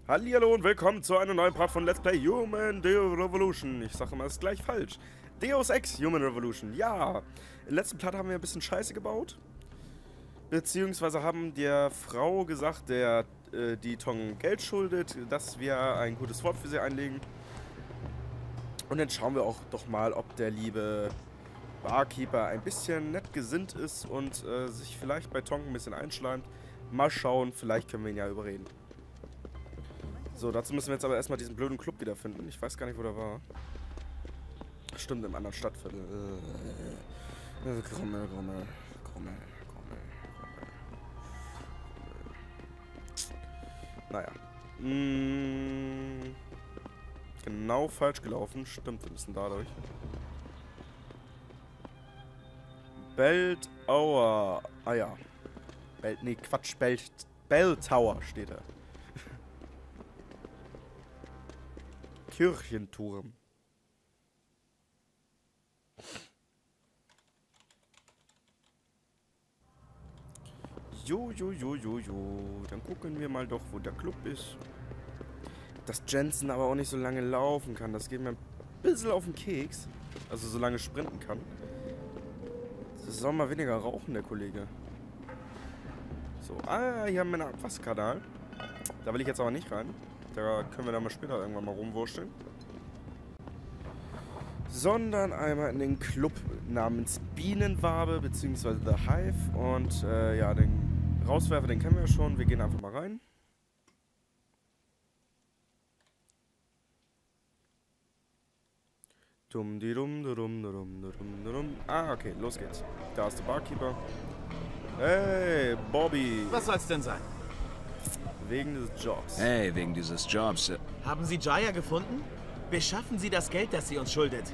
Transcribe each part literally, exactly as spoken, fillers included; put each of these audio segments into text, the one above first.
Hallihallo und willkommen zu einem neuen Part von Let's Play Human Revolution. Ich sage immer, es ist gleich falsch. Deus Ex Human Revolution, ja. Im letzten Part haben wir ein bisschen Scheiße gebaut. Beziehungsweise haben der Frau gesagt, der äh, die Tong Geld schuldet, dass wir ein gutes Wort für sie einlegen. Und dann schauen wir auch doch mal, ob der liebe Barkeeper ein bisschen nett gesinnt ist und äh, sich vielleicht bei Tong ein bisschen einschleimt. Mal schauen, vielleicht können wir ihn ja überreden. So, dazu müssen wir jetzt aber erstmal diesen blöden Club wiederfinden. Ich weiß gar nicht, wo der war. Stimmt, im anderen Stadtviertel. Äh, Grummel, Grummel, Grummel, Grummel, Grummel. Naja. Mmh, genau falsch gelaufen. Stimmt, wir müssen dadurch. Belt Tower. Ah ja. Belt, nee, Quatsch. Belt, Bell Tower steht da. Kirchenturm. Jo, jo, jo, jo, jo. Dann gucken wir mal doch, wo der Club ist. Dass Jensen aber auch nicht so lange laufen kann. Das geht mir ein bisschen auf den Keks. Also so lange sprinten kann. Das soll mal weniger rauchen, der Kollege. So, ah, hier haben wir einen Abwasserkanal. Da will ich jetzt aber nicht rein. Da können wir dann mal später irgendwann mal rumwurschteln. Sondern einmal in den Club namens Bienenwabe bzw. The Hive. Und äh, ja, den Rauswerfer, den kennen wir ja schon. Wir gehen einfach mal rein. Dum di dum dum dum dum dum dum. Ah, okay, los geht's. Da ist der Barkeeper. Hey, Bobby. Was soll's denn sein? Wegen des Jobs. Hey, wegen dieses Jobs. Haben Sie Jaya gefunden? Beschaffen Sie das Geld, das sie uns schuldet.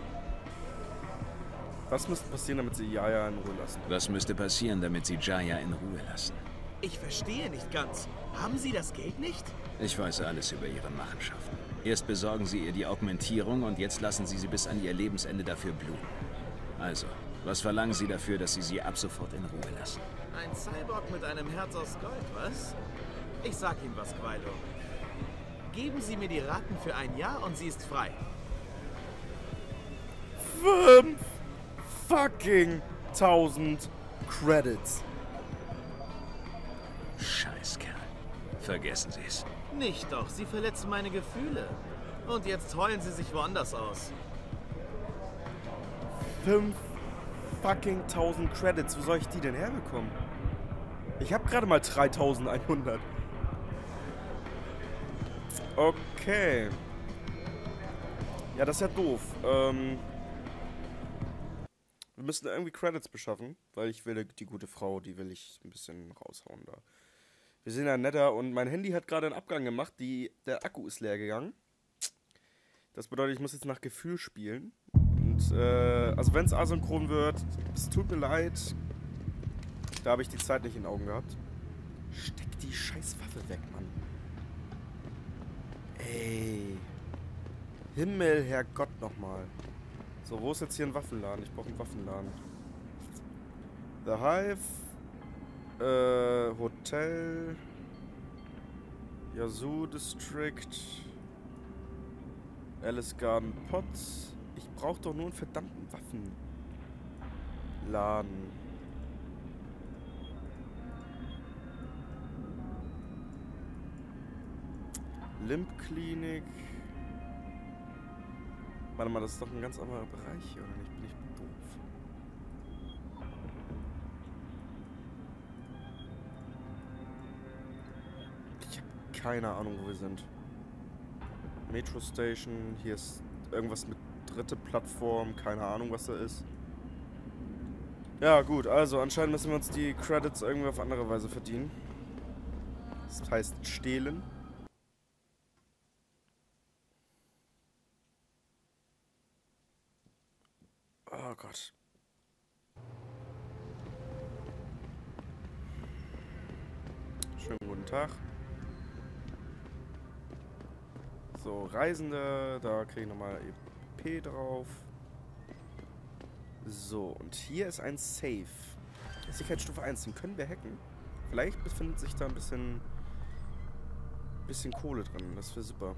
Was müsste passieren, damit Sie Jaya in Ruhe lassen? Was müsste passieren, damit Sie Jaya in Ruhe lassen? Ich verstehe nicht ganz. Haben Sie das Geld nicht? Ich weiß alles über Ihre Machenschaften. Erst besorgen Sie ihr die Augmentierung und jetzt lassen Sie sie bis an ihr Lebensende dafür bluten. Also, was verlangen Sie dafür, dass Sie sie ab sofort in Ruhe lassen? Ein Cyborg mit einem Herz aus Gold, was? Ich sag Ihnen was, Quaido. Geben Sie mir die Raten für ein Jahr und sie ist frei. Fünf fucking tausend Credits. Scheißkerl. Vergessen Sie es. Nicht doch, Sie verletzen meine Gefühle. Und jetzt heulen Sie sich woanders aus. Fünf fucking tausend Credits. Wo soll ich die denn herbekommen? Ich habe gerade mal dreitausendeinhundert. Okay. Ja, das ist ja doof. Ähm, wir müssen irgendwie Credits beschaffen, weil ich will die gute Frau, die will ich ein bisschen raushauen da. Wir sind ja netter und mein Handy hat gerade einen Abgang gemacht, die, der Akku ist leer gegangen. Das bedeutet, ich muss jetzt nach Gefühl spielen. Und, äh, also wenn es asynchron wird, es tut mir leid. Da habe ich die Zeit nicht in den Augen gehabt. Steck die scheiß Waffe weg, Mann. Ey. Himmel, Herrgott nochmal. So, wo ist jetzt hier ein Waffenladen? Ich brauche einen Waffenladen. The Hive. Äh, Hotel. Yazoo District. Alice Garden Potts. Ich brauche doch nur einen verdammten Waffenladen. Limp-Klinik. Warte mal, das ist doch ein ganz anderer Bereich hier, oder nicht? Bin ich doof? Ich habe keine Ahnung, wo wir sind. Metro Station, hier ist irgendwas mit dritte Plattform, keine Ahnung, was da ist. Ja, gut, also anscheinend müssen wir uns die Credits irgendwie auf andere Weise verdienen. Das heißt stehlen. Oh Gott. Schönen guten Tag. So, Reisende, da kriege ich nochmal E P drauf. So, und hier ist ein Safe. Sicherheitsstufe eins, den können wir hacken. Vielleicht befindet sich da ein bisschen bisschen Kohle drin. Das wäre super.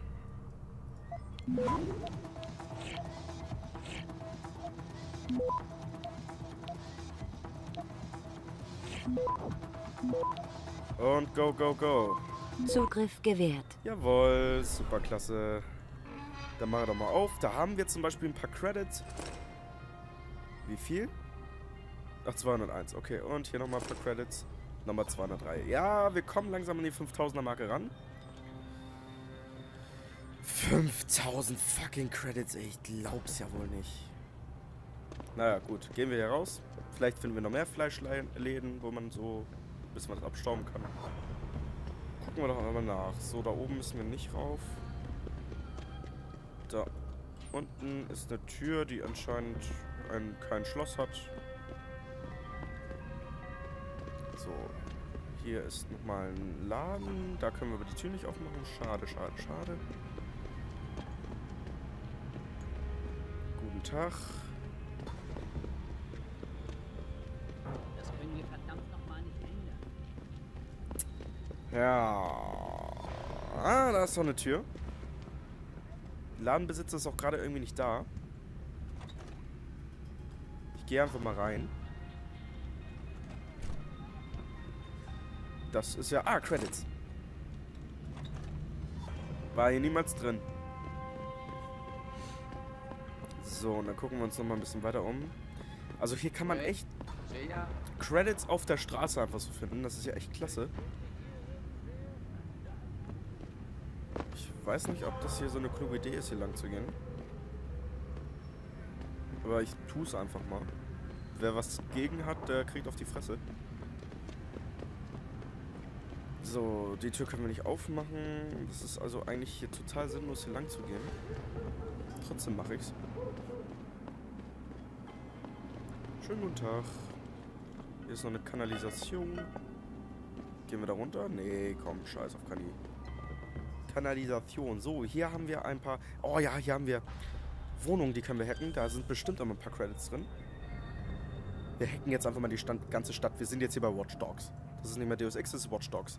Und go, go, go. Zugriff gewährt. Jawohl, super klasse. Dann mach doch mal auf. Da haben wir zum Beispiel ein paar Credits. Wie viel? Ach, zweihunderteins. Okay, und hier nochmal ein paar Credits. Nochmal zweihundertdrei. Ja, wir kommen langsam an die fünftausender Marke ran. fünftausend fucking Credits, ey. Ich glaub's ja wohl nicht. Naja, gut. Gehen wir hier raus. Vielleicht finden wir noch mehr Fleischläden, wo man so ein bisschen was abstauben kann. Gucken wir doch einmal nach. So, da oben müssen wir nicht rauf. Da unten ist eine Tür, die anscheinend ein, kein Schloss hat. So, hier ist nochmal ein Laden. Da können wir aber die Tür nicht aufmachen. Schade, schade, schade. Guten Tag. Das können wir verdammt nochmal nicht ändern. Ja. Ah, da ist doch eine Tür. Ladenbesitzer ist auch gerade irgendwie nicht da. Ich gehe einfach mal rein. Das ist ja... Ah, Credits. War hier niemals drin. So, und dann gucken wir uns noch mal ein bisschen weiter um. Also hier kann man echt Credits auf der Straße einfach so finden. Das ist ja echt klasse. Ich weiß nicht, ob das hier so eine kluge Idee ist, hier lang zu gehen. Aber ich tue es einfach mal. Wer was gegen hat, der kriegt auf die Fresse. So, die Tür können wir nicht aufmachen. Das ist also eigentlich hier total sinnlos, hier lang zu gehen. Trotzdem mache ich's. Schönen guten Tag. Hier ist noch eine Kanalisation. Gehen wir da runter? Nee, komm, scheiß auf Kanal. Kanalisation. So, hier haben wir ein paar... Oh ja, hier haben wir Wohnungen, die können wir hacken. Da sind bestimmt immer ein paar Credits drin. Wir hacken jetzt einfach mal die Stand ganze Stadt. Wir sind jetzt hier bei Watch Dogs. Das ist nicht mehr Deus Ex, das ist Watch Dogs.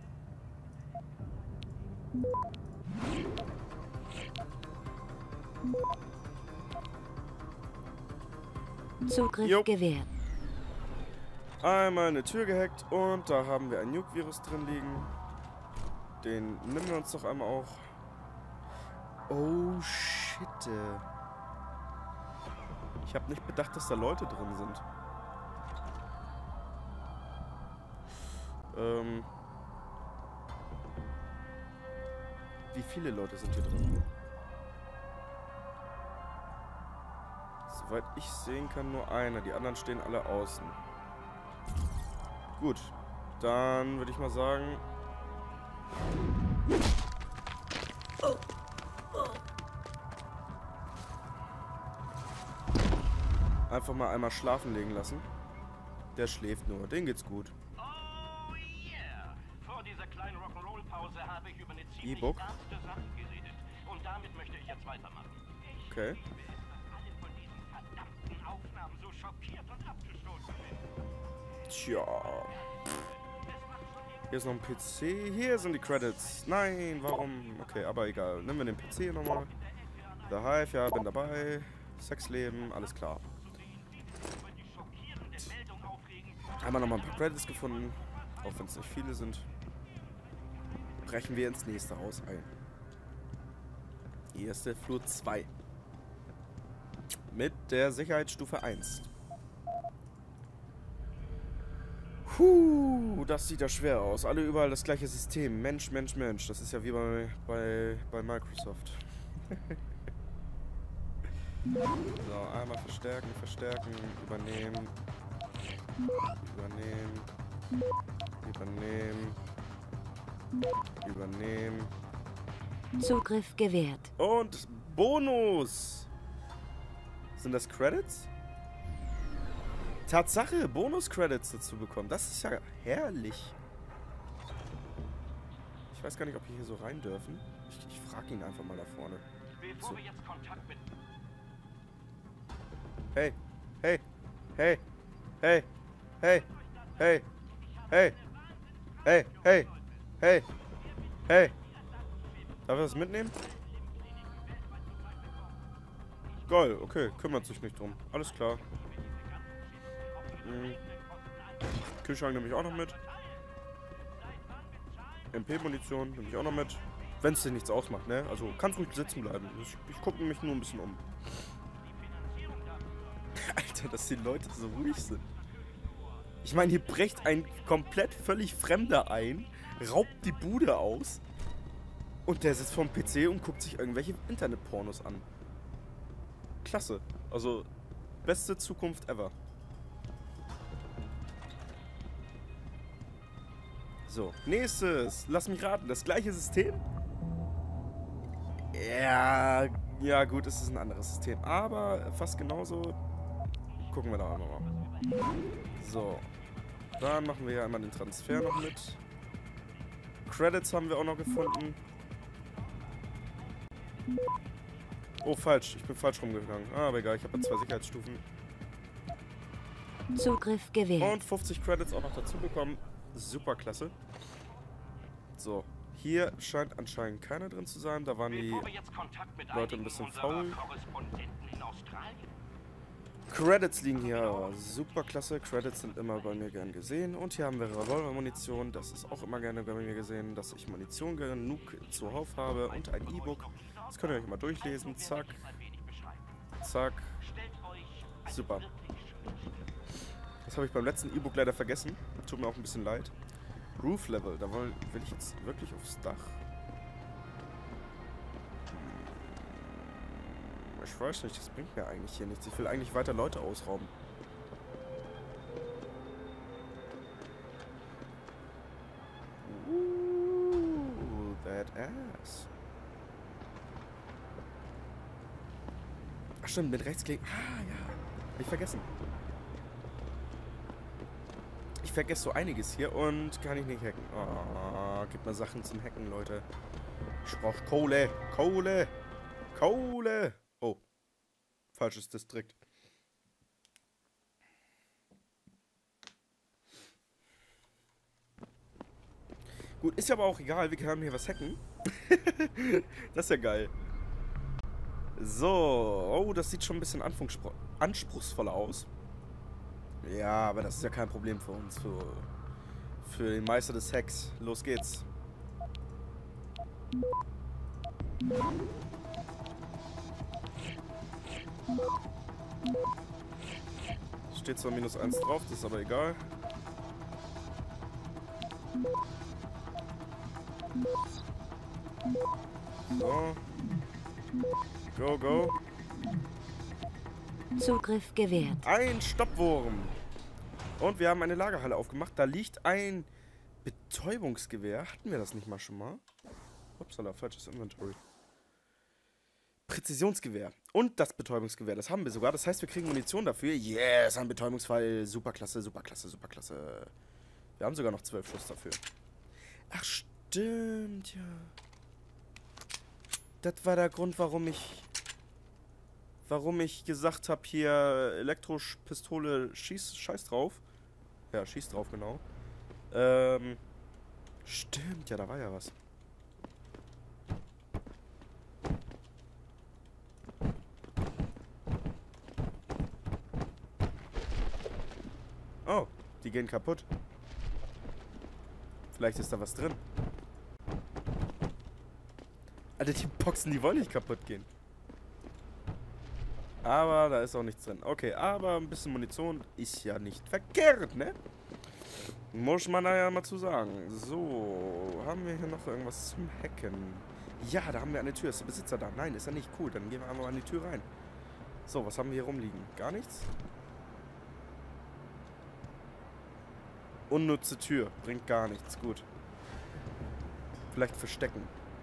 Zugriff Jo. gewährt. Einmal eine Tür gehackt und da haben wir ein Nuke-Virus drin liegen. Den nehmen wir uns doch einmal auch. Oh shit. Ich habe nicht bedacht, dass da Leute drin sind. Ähm. Wie viele Leute sind hier drin? Soweit ich sehen kann, nur einer. Die anderen stehen alle außen. Gut. Dann würde ich mal sagen... Einfach mal einmal schlafen legen lassen. Der schläft nur. Den geht's gut. Oh yeah! Vor dieser kleinen Rock'n'Roll-Pause habe ich über eine ziemlich E-Book. ernste Sache geredet. Und damit möchte ich jetzt weitermachen. Ich Okay. liebe es, dass alle von diesen verdammten Aufnahmen so schockiert und abgestoßen sind. Tja. Hier ist noch ein P C. Hier sind die Credits. Nein, warum? Okay, aber egal. Nehmen wir den P C nochmal. The Hive, ja, bin dabei. Sexleben, alles klar. Haben wir nochmal ein paar Credits gefunden. Auch wenn es nicht viele sind. Brechen wir ins nächste Haus ein. Hier ist der Flur zwei. Mit der Sicherheitsstufe eins. Puh, das sieht ja schwer aus. Alle überall das gleiche System. Mensch, Mensch, Mensch. Das ist ja wie bei, bei, bei Microsoft. So, einmal verstärken, verstärken, übernehmen. Übernehmen. Übernehmen. Übernehmen. Zugriff gewährt. Und Bonus! Sind das Credits? Tatsache, Bonus-Credits dazu bekommen. Das ist ja herrlich. Ich weiß gar nicht, ob wir hier so rein dürfen. Ich, ich frage ihn einfach mal da vorne. Bevor So. wir jetzt Kontakt mit... Hey, hey, hey, hey, hey, hey, hey, hey, hey, hey, hey, Darf er das mitnehmen? Geil, okay. Kümmert sich nicht drum. Alles klar. Mhm. Kühlschrank nehme ich auch noch mit. M P-Munition nehme ich auch noch mit. Wenn es dir nichts ausmacht, ne? Also kannst ruhig sitzen bleiben. Ich, ich gucke mich nur ein bisschen um. Alter, dass die Leute so ruhig sind. Ich meine, hier bricht ein komplett völlig Fremder ein, raubt die Bude aus und der sitzt vorm P C und guckt sich irgendwelche Internetpornos an. Klasse. Also, beste Zukunft ever. So, nächstes. Lass mich raten. Das gleiche System? Ja, ja gut, es ist ein anderes System. Aber fast genauso. Gucken wir da einmal mal. So. Dann machen wir ja einmal den Transfer noch mit. Credits haben wir auch noch gefunden. Oh, falsch. Ich bin falsch rumgegangen. Ah, aber egal. Ich habe ja zwei Sicherheitsstufen. Zugriff gewährt. Und fünfzig Credits auch noch dazu bekommen. Super klasse. So. Hier scheint anscheinend keiner drin zu sein. Da waren die Leute ein bisschen faul. Credits liegen hier. Super klasse. Credits sind immer bei mir gern gesehen. Und hier haben wir Revolver-Munition. Das ist auch immer gerne bei mir gesehen, dass ich Munition genug zuhauf habe. Und ein E-Book. Das könnt ihr euch mal durchlesen. Zack. Zack. Super. Das habe ich beim letzten E-Book leider vergessen. Tut mir auch ein bisschen leid. Roof Level. Da will, will ich jetzt wirklich aufs Dach. Ich weiß nicht, das bringt mir eigentlich hier nichts. Ich will eigentlich weiter Leute ausrauben. Ooh, badass. Ach stimmt, mit rechtsklicken. Ah, ja. Hab ich vergessen. Ich vergesse so einiges hier und kann ich nicht hacken. Oh, gib mir Sachen zum Hacken, Leute. Ich brauch Kohle. Kohle. Kohle. Oh. Falsches Distrikt. Gut, ist ja aber auch egal. Wir können hier was hacken. Das ist ja geil. So. Oh, das sieht schon ein bisschen anspruchsvoller aus. Ja, aber das ist ja kein Problem für uns. Für, für den Meister des Hacks. Los geht's. Steht zwar minus eins drauf, das ist aber egal. So. Go, go. Zugriff gewährt. Ein Stoppwurm. Und wir haben eine Lagerhalle aufgemacht. Da liegt ein Betäubungsgewehr. Hatten wir das nicht mal schon mal? Upsala, falsches Inventory. Präzisionsgewehr. Und das Betäubungsgewehr. Das haben wir sogar. Das heißt, wir kriegen Munition dafür. Yes, ein Betäubungsfall. Superklasse, superklasse, superklasse. Wir haben sogar noch zwölf Schuss dafür. Ach, stimmt, ja. Das war der Grund, warum ich... Warum ich gesagt habe, hier Elektroschpistole, schieß, scheiß drauf. Ja, schieß drauf, genau. Ähm, stimmt, ja, da war ja was. Oh, die gehen kaputt. Vielleicht ist da was drin. Alter, die Boxen, die wollen nicht kaputt gehen. Aber da ist auch nichts drin. Okay, aber ein bisschen Munition ist ja nicht verkehrt, ne? Muss man da ja mal zu sagen. So, haben wir hier noch irgendwas zum Hacken? Ja, da haben wir eine Tür. Ist der Besitzer da? Nein, ist er nicht. Cool, dann gehen wir einmal an die Tür rein. So, was haben wir hier rumliegen? Gar nichts? Unnütze Tür. Bringt gar nichts. Gut. Vielleicht verstecken.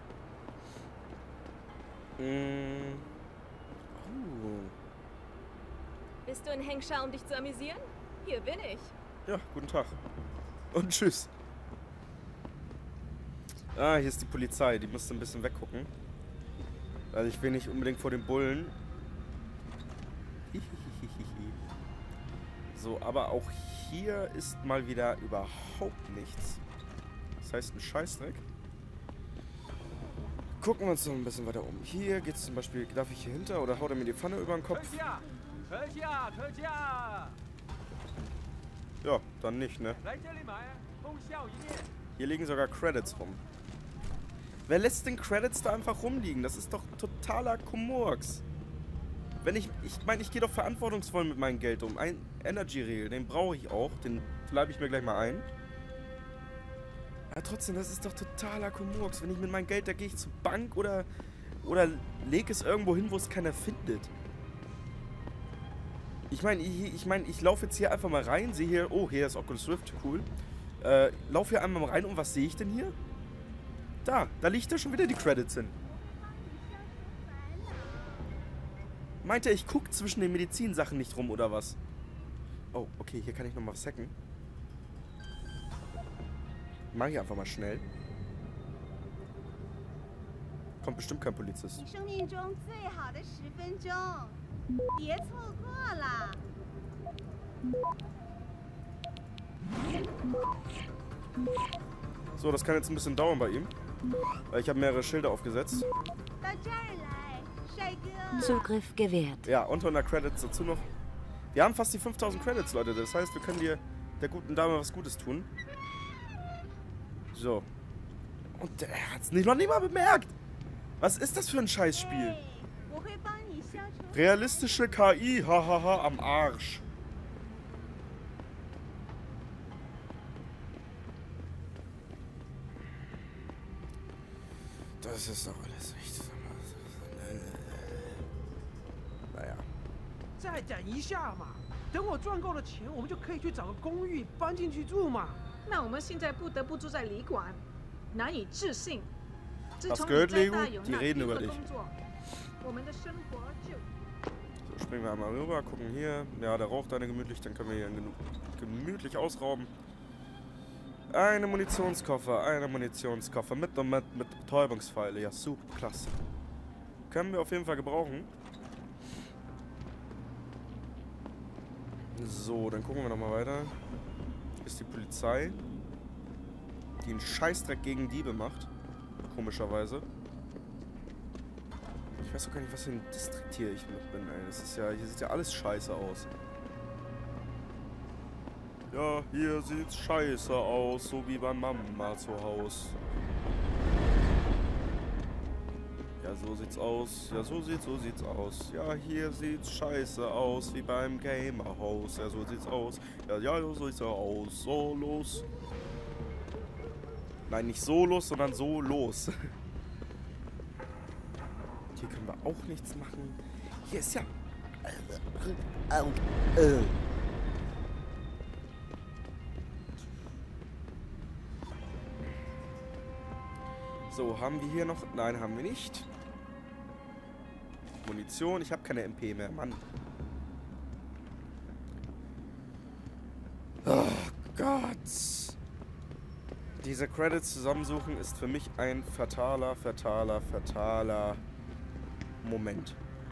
Mmh. Oh. Bist du in Hengsha, um dich zu amüsieren? Hier bin ich. Ja, guten Tag. Und tschüss. Ah, hier ist die Polizei. Die müsste ein bisschen weggucken. Weil ich will nicht unbedingt vor den Bullen. So, aber auch hier ist mal wieder überhaupt nichts. Das heißt, ein Scheißdreck. gucken wir uns noch ein bisschen weiter um. Hier geht's zum Beispiel, darf ich hier hinter oder haut er mir die Pfanne über den Kopf? Ja, dann nicht, ne? Hier liegen sogar Credits rum. Wer lässt den Credits da einfach rumliegen? Das ist doch totaler Komurks. Wenn ich, ich meine, ich gehe doch verantwortungsvoll mit meinem Geld um. Ein Energy Rail, den brauche ich auch. Den bleibe ich mir gleich mal ein. Aber trotzdem, das ist doch totaler Komurks. Wenn ich mit meinem Geld, da gehe ich zur Bank oder, oder lege es irgendwo hin, wo es keiner findet. Ich meine, ich, ich, mein, ich laufe jetzt hier einfach mal rein, sehe hier, oh, hier ist Oculus Rift, cool. Äh, laufe hier einmal mal rein und was sehe ich denn hier? Da, da liegt da schon wieder die Credits hin. Meint er, ich gucke zwischen den Medizinsachen nicht rum, oder was? Oh, okay, hier kann ich nochmal was hacken. Mach ich einfach mal schnell. Kommt bestimmt kein Polizist. So, das kann jetzt ein bisschen dauern bei ihm. Weil ich habe mehrere Schilder aufgesetzt. Zugriff gewährt. Ja, und hundert Credits dazu noch. Wir haben fast die fünftausend Credits, Leute. Das heißt, wir können dir, der guten Dame, was Gutes tun. So. Und der hat es noch nicht mal bemerkt. Was ist das für ein Scheißspiel? Realistische K I, hahaha, am Arsch. Das ist doch alles nicht. Naja. 再等一下嘛，等我赚够了钱，我们就可以去找个公寓搬进去住嘛。 那我们现在不得不住在旅馆，难以置信。自 Was 从 gehört, 你在 Lego? 大有 Die 那 reden 丢 über 的 dich. 工作，我们的生活就 So, springen wir einmal rüber, gucken hier. Ja, der raucht eine gemütlich, dann können wir hier genug, gemütlich ausrauben. Eine Munitionskoffer, eine Munitionskoffer mit und mit, mit Betäubungspfeile. Ja, super, klasse. Können wir auf jeden Fall gebrauchen. So, dann gucken wir nochmal weiter. Hier ist die Polizei, die einen Scheißdreck gegen Diebe macht. Komischerweise. Ich weiß auch gar nicht, was für ein Distrikt hier ich mit bin, ey. Das ist ja, hier sieht ja alles scheiße aus. Ja, hier sieht's scheiße aus, so wie bei Mama zu Hause. Ja, so sieht's aus. Ja, so sieht's, so sieht's aus. Ja, hier sieht's scheiße aus, wie beim Gamerhaus. Ja, so sieht's aus. Ja, ja, so sieht's aus. So los. Nein, nicht so los, sondern so los. Hier können wir auch nichts machen. Hier ist ja... So, haben wir hier noch... Nein, haben wir nicht. Munition. Ich habe keine M P mehr, Mann. Oh Gott. Diese Credits zusammensuchen ist für mich ein fataler, fataler, fataler Moment.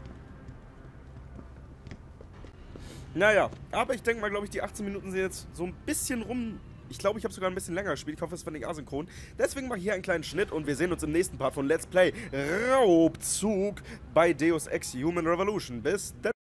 Naja, aber ich denke mal, glaube ich, die achtzehn Minuten sind jetzt so ein bisschen rum. Ich glaube, ich habe sogar ein bisschen länger gespielt. Ich hoffe, es war nicht asynchron. Deswegen mache ich hier einen kleinen Schnitt und wir sehen uns im nächsten Part von Let's Play Raubzug bei Deus Ex Human Revolution. Bis dann.